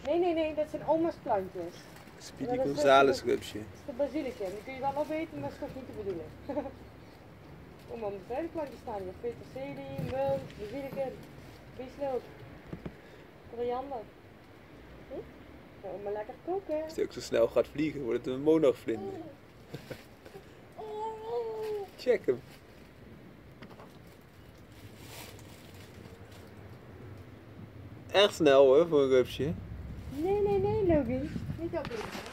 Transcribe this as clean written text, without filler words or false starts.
Nee, dat zijn oma's plantjes. Speedy Gonzales rupsje. Dat is de basilicum. Die kun je wel opeten, maar dat is toch niet te bedoelen. Kom maar, de plantjes staan hier. Peterselie, munt, basilicum, biesloot, koriander. Maar lekker koken. Als hij ook zo snel gaat vliegen, wordt het een monogvlinder. Check hem. Echt snel hoor, voor een rupsje. Nee, Logan. Niet opeten.